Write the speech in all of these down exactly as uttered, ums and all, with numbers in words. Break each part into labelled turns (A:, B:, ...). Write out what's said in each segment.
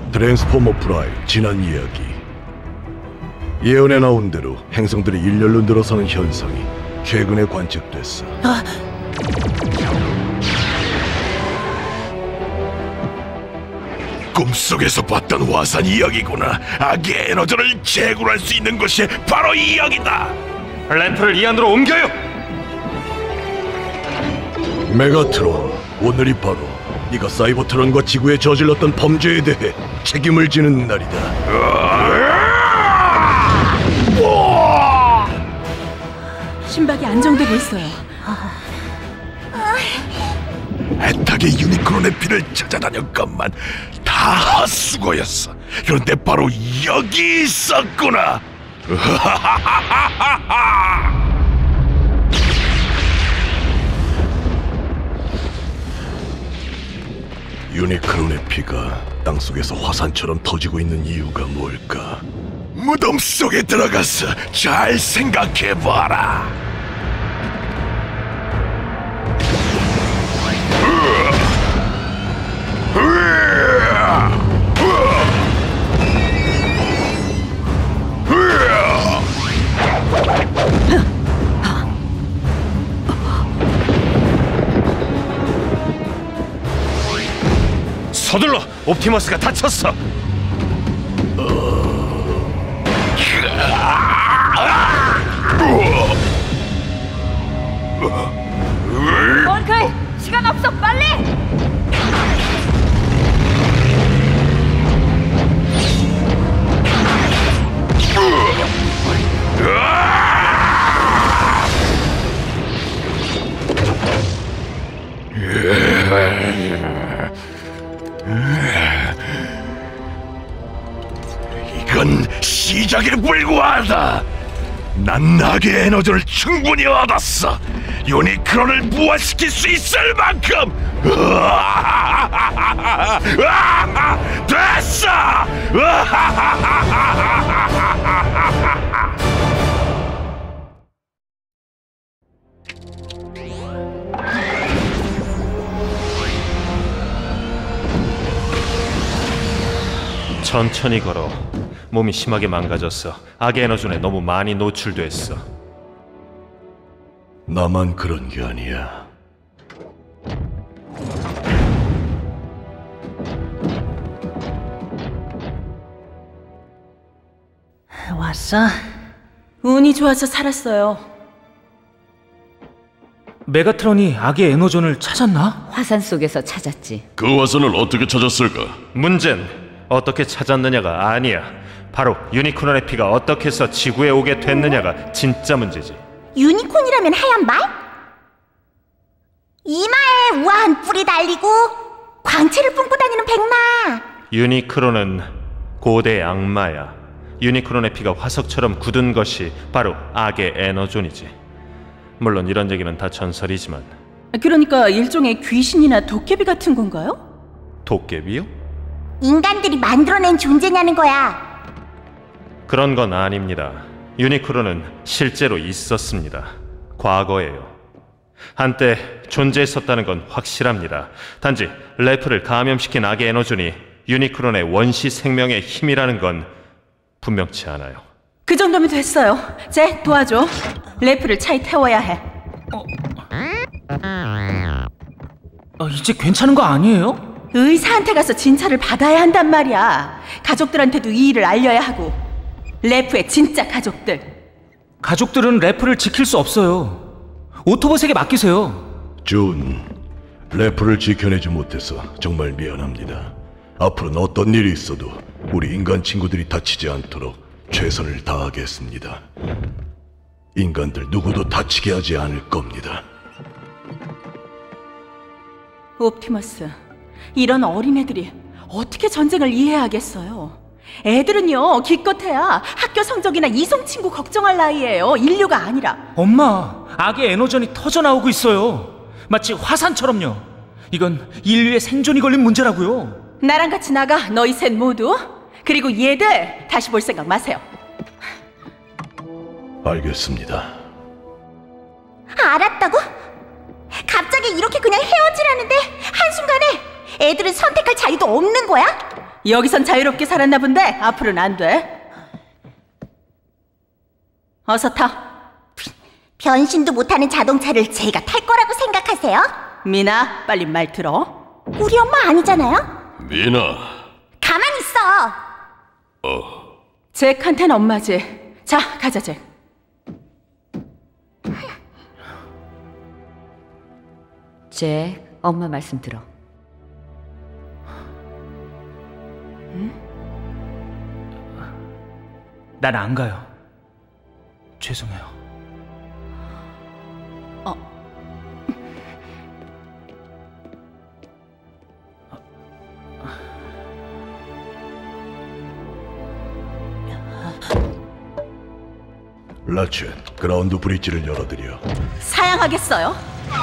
A: 트랜스포머 프라임 지난 이야기. 예언에 나온 대로 행성들이 일렬로 늘어서는 현상이 최근에 관측됐어.
B: 아.
A: 꿈속에서 봤던 화산 이야기구나. 악의 에너지를 재구할 수 있는 것이 바로 이 이야기다.
C: 램프를 이 안으로 옮겨요.
A: 메가트론, 오늘이 바로 네가 사이버트론과 지구에 저질렀던 범죄에 대해 책임을 지는 날이다.
B: 심박이 안정되고 있어요.
A: 애타게 유니크론의 피를 찾아다녔건만 다 헛수고였어. 그런데 바로 여기 있었구나. 유니크론의 피가 땅속에서 화산처럼 터지고 있는 이유가 뭘까? 무덤 속에 들어가서 잘 생각해봐라.
C: 서둘러! 옵티머스가 다쳤어!
B: 원클! 시간 없어! 빨리!
A: 이건 시작에 불과하다. 난 악의 에너지를 충분히 얻었어. 유니크론을 부활시킬 수 있을 만큼. 됐어.
C: 천천히 걸어. 몸이 심하게 망가졌어. 악의 에너존에 너무 많이 노출됐어.
A: 나만 그런 게 아니야.
B: 왔어? 운이 좋아서 살았어요.
D: 메가트론이 악의 에너존을 찾았나?
B: 화산 속에서 찾았지.
E: 그 화산을 어떻게 찾았을까?
C: 문제는 어떻게 찾았느냐가 아니야. 바로 유니크론의 피가 어떻게 해서 지구에 오게 됐느냐가 진짜 문제지.
F: 유니콘이라면 하얀 말? 이마에 우아한 뿔이 달리고 광채를 뿜고 다니는 백마.
C: 유니크론은 고대 악마야. 유니크론의 피가 화석처럼 굳은 것이 바로 악의 에너존이지. 물론 이런 얘기는 다 전설이지만.
B: 그러니까 일종의 귀신이나 도깨비 같은 건가요?
C: 도깨비요?
F: 인간들이 만들어낸 존재냐는 거야.
C: 그런 건 아닙니다. 유니크론은 실제로 있었습니다. 과거에요. 한때 존재했었다는 건 확실합니다. 단지 래프를 감염시킨 악의 에너존이 유니크론의 원시 생명의 힘이라는 건 분명치 않아요.
B: 그 정도면 됐어요. 제 도와줘. 래프를 차에 태워야 해.
D: 어... 어, 이제 괜찮은 거 아니에요?
B: 의사한테 가서 진찰을 받아야 한단 말이야. 가족들한테도 이 일을 알려야 하고. 래프의 진짜 가족들.
D: 가족들은 래프를 지킬 수 없어요. 오토봇에게 맡기세요.
A: 준, 래프를 지켜내지 못해서 정말 미안합니다. 앞으로는 어떤 일이 있어도 우리 인간 친구들이 다치지 않도록 최선을 다하겠습니다. 인간들 누구도 다치게 하지 않을 겁니다.
B: 옵티머스, 이런 어린애들이 어떻게 전쟁을 이해하겠어요? 애들은요, 기껏해야 학교 성적이나 이성 친구 걱정할 나이예요. 인류가 아니라.
D: 엄마, 악의 에너전이 터져나오고 있어요. 마치 화산처럼요. 이건 인류의 생존이 걸린 문제라고요.
B: 나랑 같이 나가, 너희 셋 모두. 그리고 얘들 다시 볼 생각 마세요.
A: 알겠습니다.
F: 알았다고? 갑자기 이렇게 그냥 헤어지라는데 한순간에 애들은 선택할 자유도 없는 거야?
B: 여기선 자유롭게 살았나 본데 앞으로는 안 돼. 어서 타.
F: 변신도 못하는 자동차를 제가 탈 거라고 생각하세요?
B: 미나, 빨리 말 들어.
F: 우리 엄마 아니잖아요?
E: 미나,
F: 가만히 있어.
B: 잭한텐 엄마지. 자, 가자, 잭.
G: 잭, 엄마 말씀 들어.
D: 난 안 가요. 죄송해요.
A: 라첸, 그라운드 브릿지를 열어드려.
B: 사양하겠어요.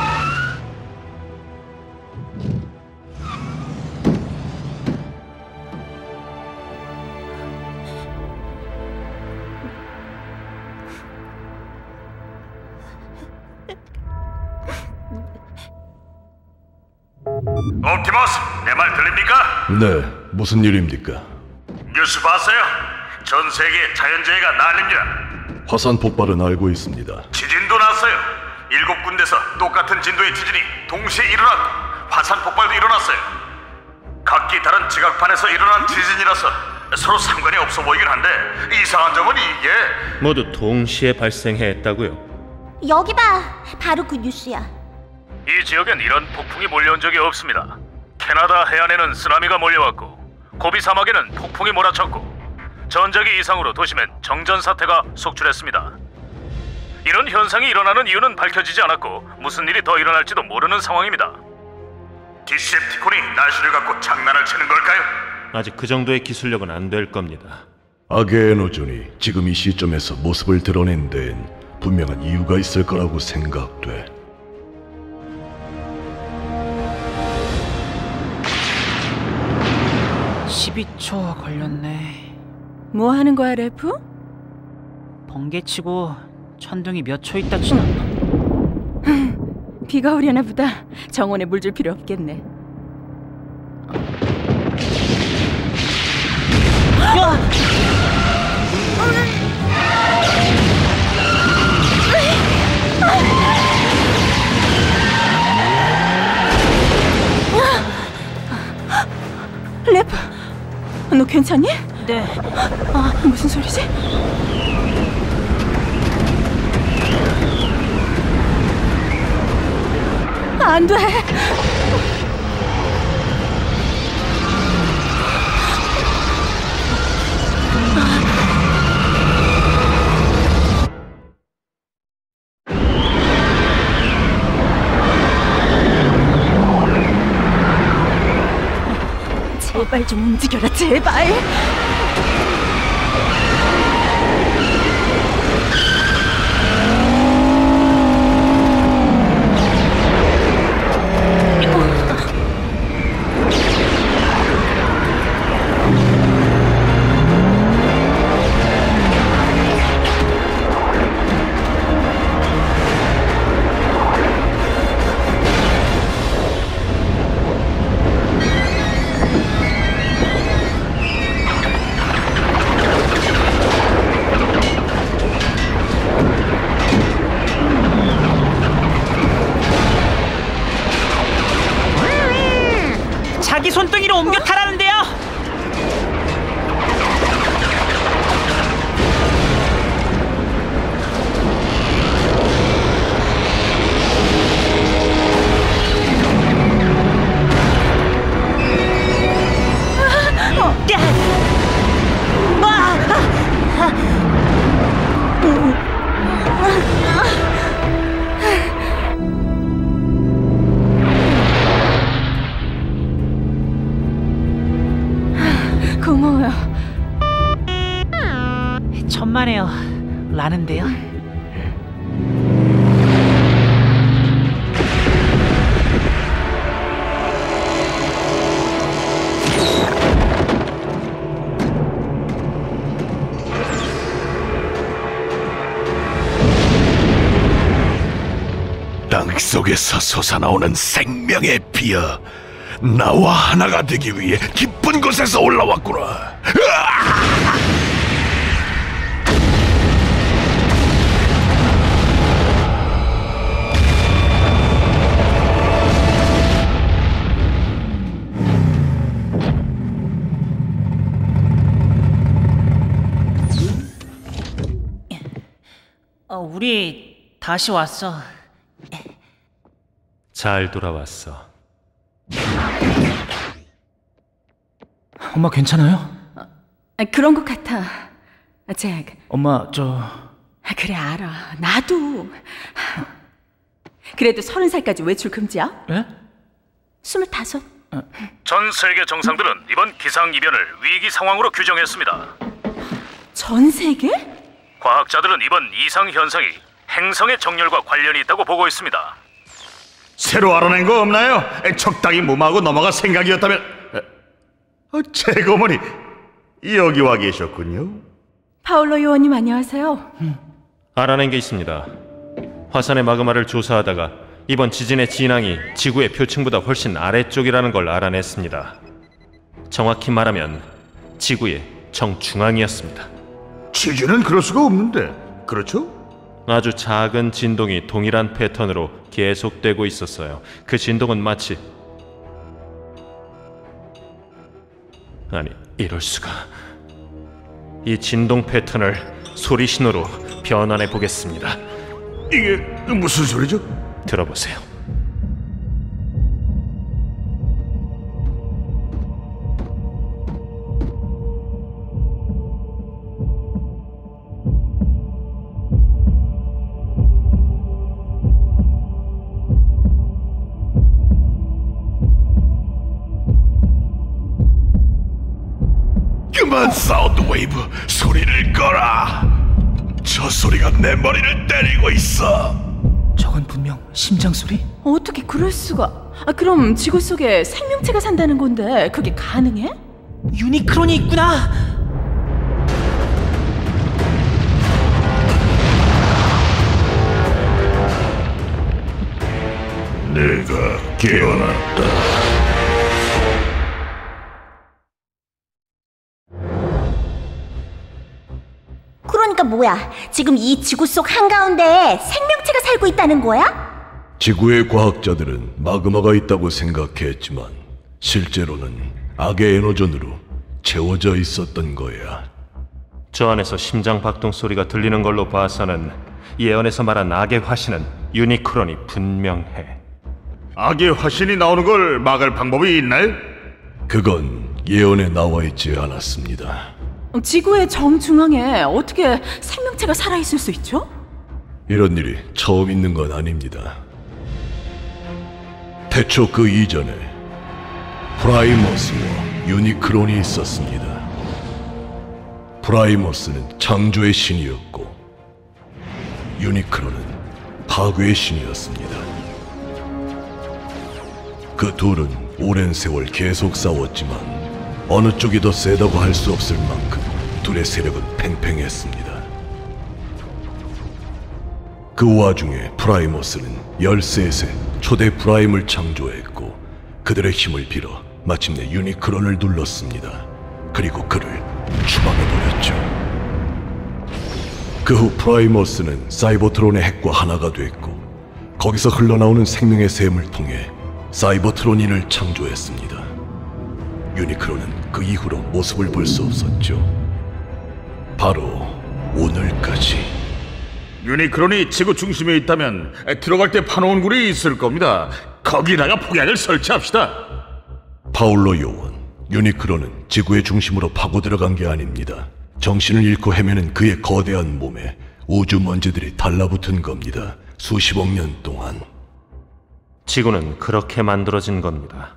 H: 옵티머스, 내 말 들립니까?
A: 네, 무슨 일입니까?
H: 뉴스 봤어요? 전 세계 자연재해가 난립니다.
A: 화산 폭발은 알고 있습니다.
H: 지진도 났어요. 일곱 군데서 똑같은 진도의 지진이 동시에 일어났고 화산 폭발도 일어났어요. 각기 다른 지각판에서 일어난 지진이라서 서로 상관이 없어 보이긴 한데 이상한 점은 이게
C: 모두 동시에 발생했다고요.
F: 여기 봐. 바로 그 뉴스야.
H: 이 지역엔 이런 폭풍이 몰려온 적이 없습니다. 캐나다 해안에는 쓰나미가 몰려왔고 고비 사막에는 폭풍이 몰아쳤고 전자기 이상으로 도심엔 정전 사태가 속출했습니다. 이런 현상이 일어나는 이유는 밝혀지지 않았고 무슨 일이 더 일어날지도 모르는 상황입니다. 디셉티콘이 날씨를 갖고 장난을 치는 걸까요?
C: 아직 그 정도의 기술력은 안 될 겁니다.
A: 악의 에너존이 지금 이 시점에서 모습을 드러낸 데엔 분명한 이유가 있을 거라고 생각돼.
I: 십이 초 걸렸네.
B: 뭐 하는 거야, 래프?
I: 번개치고 천둥이 몇 초 있다 치나.
B: 비가 오려나 보다. 정원에 물 줄 필요 없겠네. 래프, 너 괜찮니?
I: 네.
B: 아, 무슨 소리지? 안 돼. 제발 좀 움직여라, 제발.
I: 자기 손등이로 옮겨 타라는데요.
B: 고마워요.
I: 천만에요. 라는데요.
A: 땅속에서 솟아나오는 생명의 비여, 나와 하나가 되기 위해 깊은 곳에서 올라왔구나. 으아!
I: 어, 우리 다시 왔어.
C: 잘 돌아왔어.
D: 엄마 괜찮아요?
B: 아, 그런 것 같아. 아, 잭.
D: 엄마 저...
B: 아, 그래 알아. 나도. 그래도 서른 살까지 외출 금지야?
D: 예?
B: 스물다섯.
H: 전 세계 정상들은 이번 기상이변을 위기 상황으로 규정했습니다.
B: 전 세계?
H: 과학자들은 이번 이상 현상이 행성의 정렬과 관련이 있다고 보고 있습니다.
J: 새로 알아낸 거 없나요? 적당히 몸하고 넘어갈 생각이었다면. 어, 최고머니 여기 와 계셨군요.
B: 파울로 요원님 안녕하세요.
C: 알아낸 게 있습니다. 화산의 마그마를 조사하다가 이번 지진의 진앙이 지구의 표층보다 훨씬 아래쪽이라는 걸 알아냈습니다. 정확히 말하면 지구의 정중앙이었습니다.
J: 지진은 그럴 수가 없는데, 그렇죠?
C: 아주 작은 진동이 동일한 패턴으로 계속되고 있었어요. 그 진동은 마치... 아니, 이럴 수가... 이 진동 패턴을 소리 신호로 변환해 보겠습니다.
J: 이게 무슨 소리죠?
C: 들어보세요.
A: 그만 사운드 웨이브 소리를 꺼라. 저 소리가 내 머리를 때리고 있어.
D: 저건 분명 심장 소리?
B: 어떻게 그럴 수가? 아, 그럼 지구 속에 생명체가 산다는 건데 그게 가능해?
I: 유니크론이 있구나.
A: 내가 깨어났다.
F: 그러니까 뭐야? 지금 이 지구 속 한가운데 생명체가 살고 있다는 거야?
A: 지구의 과학자들은 마그마가 있다고 생각했지만 실제로는 악의 에너전으로 채워져 있었던 거야.
C: 저 안에서 심장 박동 소리가 들리는 걸로 봐서는 예언에서 말한 악의 화신은 유니크론이 분명해.
J: 악의 화신이 나오는 걸 막을 방법이 있나요?
A: 그건 예언에 나와 있지 않았습니다.
B: 지구의 정중앙에 어떻게 생명체가 살아있을 수 있죠?
A: 이런 일이 처음 있는 건 아닙니다. 태초 그 이전에 프라이머스와 유니크론이 있었습니다. 프라이머스는 창조의 신이었고 유니크론은 파괴의 신이었습니다. 그 둘은 오랜 세월 계속 싸웠지만 어느 쪽이 더 세다고 할 수 없을 만큼 둘의 세력은 팽팽했습니다. 그 와중에 프라이머스는 열셋의 초대 프라임을 창조했고 그들의 힘을 빌어 마침내 유니크론을 눌렀습니다. 그리고 그를 추방해버렸죠. 그 후 프라이머스는 사이버트론의 핵과 하나가 됐고 거기서 흘러나오는 생명의 샘을 통해 사이버트론인을 창조했습니다. 유니크론은 그 이후로 모습을 볼 수 없었죠. 바로 오늘까지.
J: 유니크론이 지구 중심에 있다면 들어갈 때 파놓은 굴이 있을 겁니다. 거기다가 폭약을 설치합시다.
A: 파울로 요원, 유니크론은 지구의 중심으로 파고 들어간 게 아닙니다. 정신을 잃고 헤매는 그의 거대한 몸에 우주 먼지들이 달라붙은 겁니다. 수십억 년 동안.
C: 지구는 그렇게 만들어진 겁니다.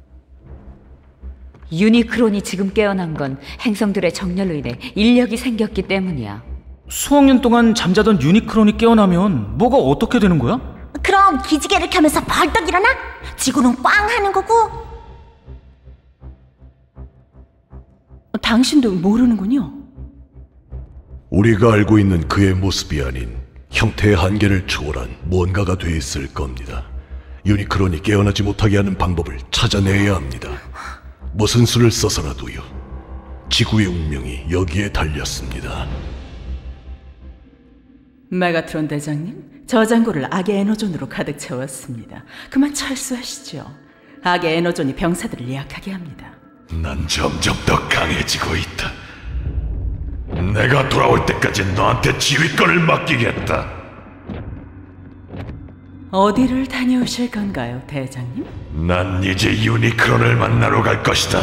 G: 유니크론이 지금 깨어난 건 행성들의 정렬로 인해 인력이 생겼기 때문이야.
D: 수억 년 동안 잠자던 유니크론이 깨어나면 뭐가 어떻게 되는 거야?
F: 그럼 기지개를 켜면서 벌떡 일어나? 지구는 꽝 하는 거고?
B: 당신도 모르는군요.
A: 우리가 알고 있는 그의 모습이 아닌 형태의 한계를 초월한 뭔가가 돼 있을 겁니다. 유니크론이 깨어나지 못하게 하는 방법을 찾아내야 합니다. 무슨 수를 써서라도요. 지구의 운명이 여기에 달렸습니다.
B: 메가트론 대장님, 저장고를 악의 에너존으로 가득 채웠습니다. 그만 철수하시죠. 악의 에너존이 병사들을 예약하게 합니다.
A: 난 점점 더 강해지고 있다. 내가 돌아올 때까지 너한테 지휘권을 맡기겠다.
B: 어디를 다녀오실 건가요, 대장님?
A: 난 이제 유니크론을 만나러 갈 것이다.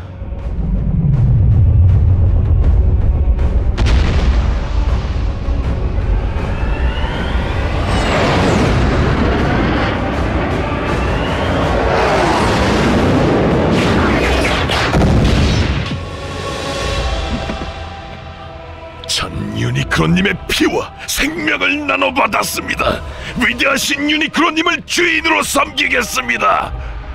A: 전 유니크론님의 피와 생명을 나눠받았습니다. 위대하신 유니크론님을 주인으로 섬기겠습니다.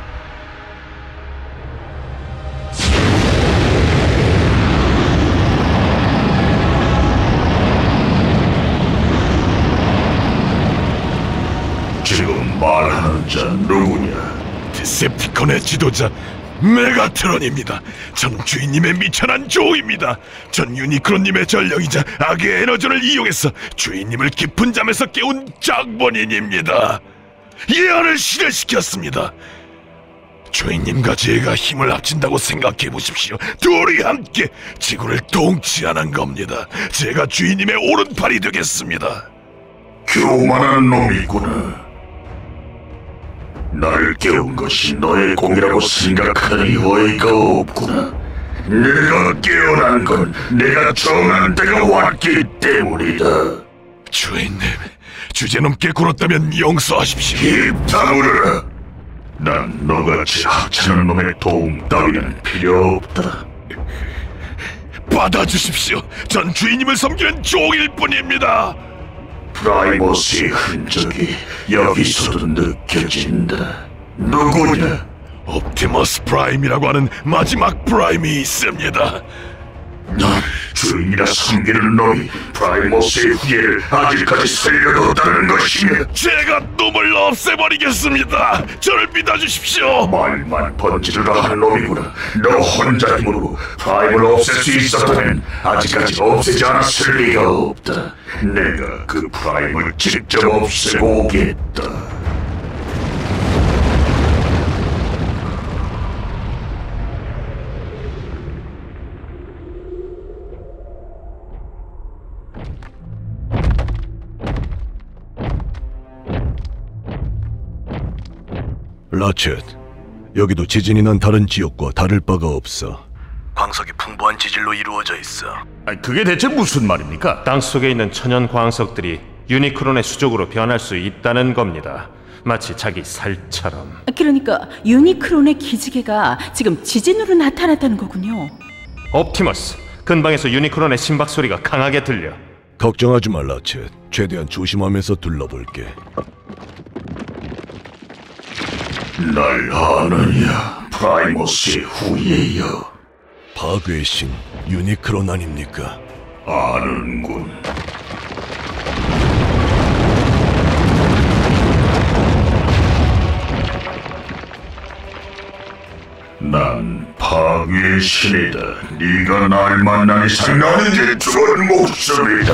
A: 지금 말하는 자 누구냐? 디셉티콘의 지도자 메가트론입니다. 전 주인님의 미천한 조우입니다. 전 유니크론님의 전령이자 악의 에너전을 이용해서 주인님을 깊은 잠에서 깨운 장본인입니다. 예언을 실현시켰습니다. 주인님과 제가 힘을 합친다고 생각해 보십시오. 둘이 함께 지구를 통치하는 겁니다. 제가 주인님의 오른팔이 되겠습니다.
K: 교만한 놈이구나. 나를 깨운 것이 너의 공이라고 생각하니 어이가 없구나. 내가 깨어난 건 내가 정한 때가 왔기 때문이다.
A: 주인님, 주제넘게 굴었다면 용서하십시오.
K: 입 다물어라. 난 너같이 하찮은 놈의 도움 따위는 필요 없다.
A: 받아주십시오. 전 주인님을 섬기는 종일 뿐입니다.
K: 프라이머스의 흔적이 여기서도 느껴진다. 누구냐?
A: 옵티머스 프라임이라고 하는 마지막 프라임이 있습니다.
K: 넌 주인이라 섬기는 놈이 프라이머스의 후예를 아직까지 살려뒀다는 것이냐?
A: 제가 놈을 없애버리겠습니다. 저를 믿어주십시오.
K: 말만 번지르르 하는 놈이구나. 너 혼자 힘으로 프라임을 없앨 수 있었다면 아직까지 없애지 않았을 리가 없다. 내가 그 프라임을 직접 없애고 오겠다.
A: 라쳇, 여기도 지진이 난 다른 지역과 다를 바가 없어. 광석이 풍부한 지질로 이루어져 있어.
J: 아니, 그게 대체 무슨 말입니까?
C: 땅속에 있는 천연 광석들이 유니크론의 수족으로 변할 수 있다는 겁니다. 마치 자기 살처럼.
B: 그러니까 유니크론의 기지개가 지금 지진으로 나타났다는 거군요.
C: 옵티머스, 근방에서 유니크론의 심박 소리가 강하게 들려.
A: 걱정하지 마, 라쳇. 최대한 조심하면서 둘러볼게.
K: 날 아느냐, 프라이머스의 후예여.
A: 파괴의 신 유니크론 아닙니까?
K: 아는군. 난 파괴의 신이다. 네가 날 만난 이상 나는 이제 죽은 목숨이다.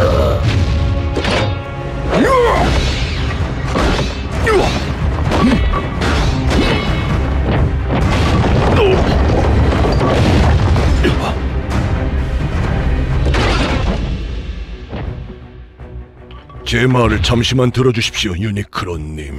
A: 제 말을 잠시만 들어주십시오, 유니크론님.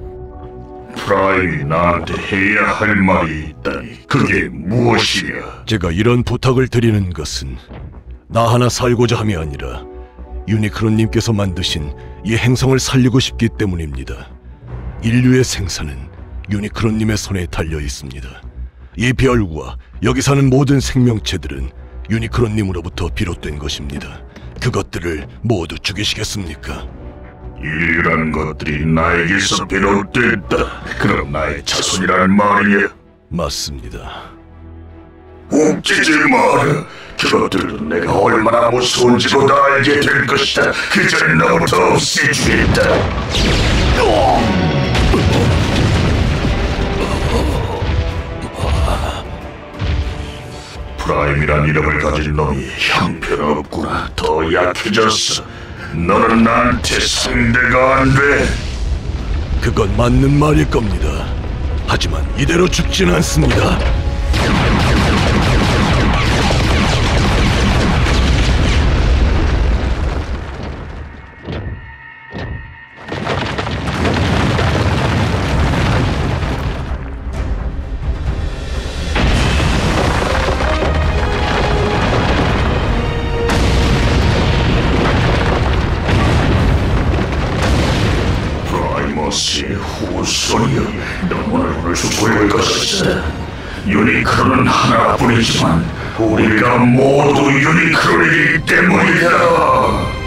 K: 프라임이 나한테 해야 할 말이 있다니 그게 무엇이냐?
A: 제가 이런 부탁을 드리는 것은 나 하나 살고자 함이 아니라 유니크론님께서 만드신 이 행성을 살리고 싶기 때문입니다. 인류의 생사는 유니크론님의 손에 달려 있습니다. 이 별과 여기 사는 모든 생명체들은 유니크론님으로부터 비롯된 것입니다. 그것들을 모두 죽이시겠습니까?
K: 인류라는 것들이 나에게서 비롯됐다. 그럼 나의 자손이란 말이냐?
A: 맞습니다.
K: 웃기지 마라. 그것들도 내가 얼마나 무서운지 곧 알게 될 것이다. 그 전에 너부터 없애주겠다. 프라임이란 이름을 가진 놈이 형편없구나. 더 약해졌어. 너는 나한테 상대가 안 돼.
A: 그건 맞는 말일 겁니다. 하지만 이대로 죽진 않습니다.
K: 프라이머스의 후손이여, 너 오늘 오늘 죽을 것이다. 유니크론은 하나뿐이지만 우리가 모두 유니크론이기 때문이다.